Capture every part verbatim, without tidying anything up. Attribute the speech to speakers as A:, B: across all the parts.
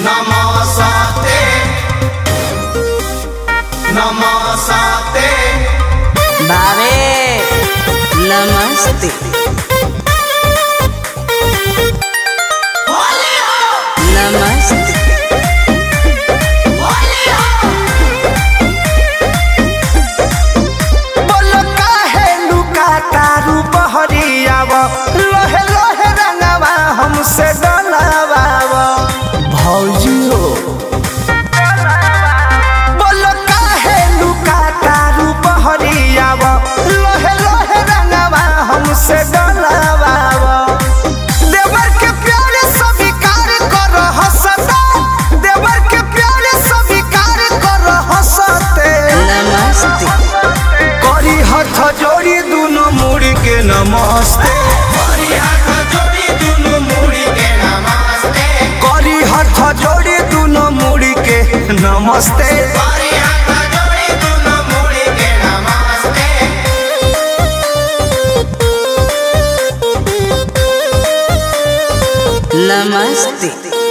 A: नमस्ते नमस्ते
B: भावे नमस्ते नमस्ते
C: बोलो काहे लुका तारू बहरियाव लोहे लोहे रंगवा हमसे डलावाव भौजी हो। बोलो काहे लुका तारू बहरियाव लोहे लोहे रंगवा हमसे डलावाव देवर के प्यारे स्वीकार कर हंसता देवर के प्यारे स्वीकार कर हंसते
B: नमस्ते
C: करी हाथ जोड़ी दोनों मुड़ी के नमस्ते
A: करी हाथ जोड़ी दोनों मुड़ी के नमस्ते
C: करी हाथ जोड़ी दोनों मुड़ी के नमस्ते
A: करी हाथ जोड़ी दोनों मुड़ी के नमस्ते
B: नमस्ते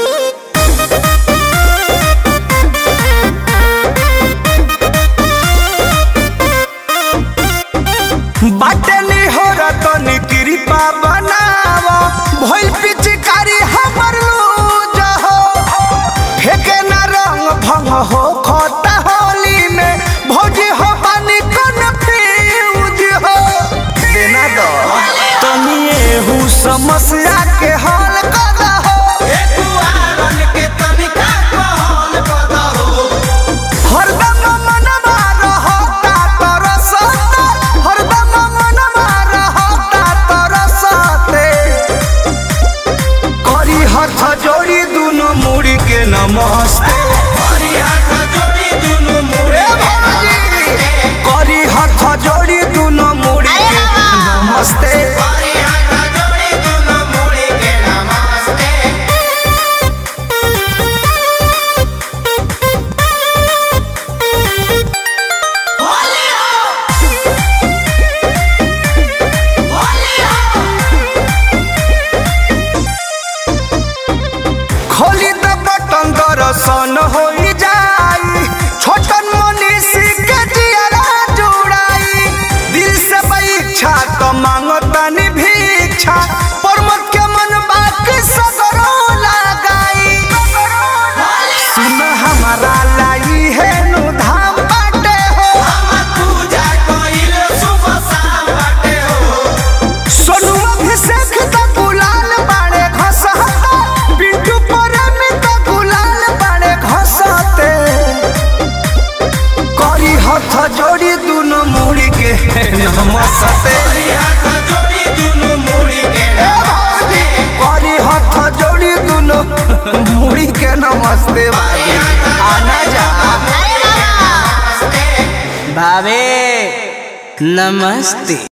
C: बाटे नी हो रतनी कृपा बनाव भइल पिचकारी हमर लूज हो फेके ना रंग भंग हो खोता होली में भौजी हो पानी कन्फ्यूज हो देना दो तनी एहू समस्या के हल कर हो
A: दुआरन के तनिका कहल बताओ
C: हरदम मनवा रहता तरसता हरदम मनवा रहता तरसते करी हाथ जोड़ी दोनों मुड़ी के नमस्ते
A: करी हाथ जोड़ी दोनों मुड़ी के नमस्ते
C: करी हाथ जोड़ी दोनों मुड़ी के नमस्ते
A: करी हाथ जोड़ी दोनों मुड़ी के नमस्ते होली हो होली हो
C: खोली द बटन दर्शन हो जाई छोटन मनीषी के जियरा जुड़ाई दिल से परीक्षा तो मांगतनी भिक्षा परमत के मन बाकी सगरो लगाई सुन हमारा लाई है नु धाम बाटे हो
A: हमर पूजा कइल सुबह शाम बाटे हो
C: सोनू अभिषेक तो गुलाल बाड़े घसहता पिंटू प्रेमी तो गुलाल बाड़े घसते करी हाथ जोड़ी दोनों मुड़ी के नमस्ते
A: करी हाथ जोड़ी दोनों मुड़ी के नमस्ते
C: करी हाथ जोड़ी दोनों मुड़ी के नमस्ते भाभी आना जा
B: भावे नमस्ते।